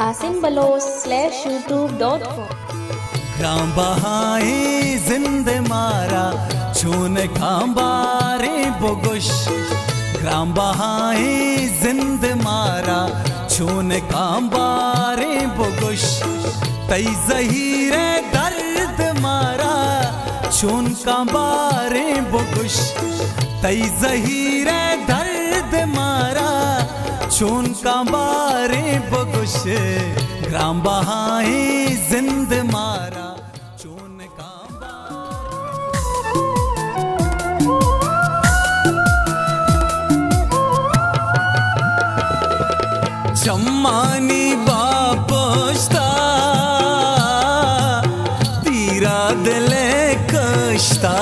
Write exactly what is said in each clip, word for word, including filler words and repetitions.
Asim Baloch slash YouTube dot com. ग्राम बहाए जिंद मारा छून खांबारे बोगुश। ग्राम बहाए जिंद मारा छून खांबारे बोगुश। तई जहीरे दर्द मारा छून कांबारे बोगुश। तई जहीरे दर्द मारा छून कांबारे बोगुश। ग्राम बहाए जिंद मारा छून चम्मानी बापोश्ता तीरा दिले कश्ता।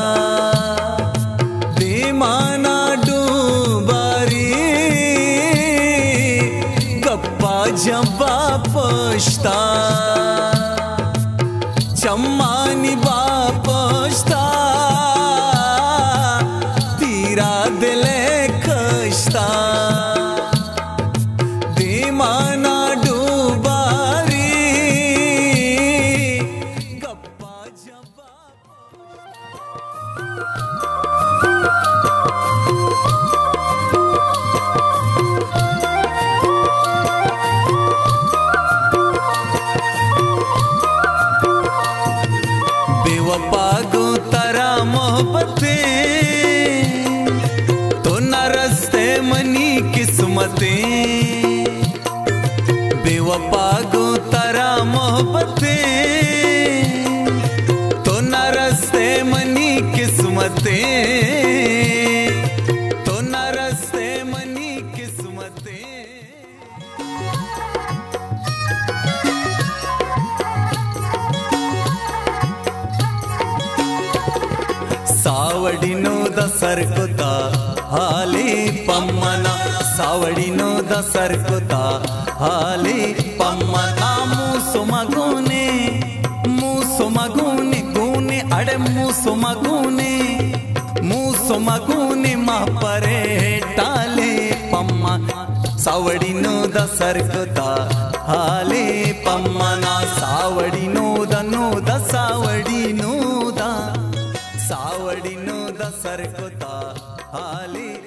बेमाना डूबारी गप्पा जब्बा पोश्ता। चम्मानी बापोश्ता तीरा दिले कश्ता। बेमाना डूबारी गप्पा जब्बा। बेवफा गो तारा मोहब्बतें तो न रस्ते मनी किस्मतें। बेवफा गो तारा मोहब्बतें तो न रस्ते मनी किस्मतें। तो न रस्ते मनी किस्मतें। सावडिनो दसरकुता हाली पम्मना। सावडिनो दसरकुता हाली पम्मना। मूसु मगुने मूसु मगुने गुने अड़े मूसु मगुने मूसु मगुने मा परे टाले पम्मा। सावडिनो दसरकुता हाली पम्मना। सावडिनो दनो द सावडिनो दा सावडिनो दसरकुता हाली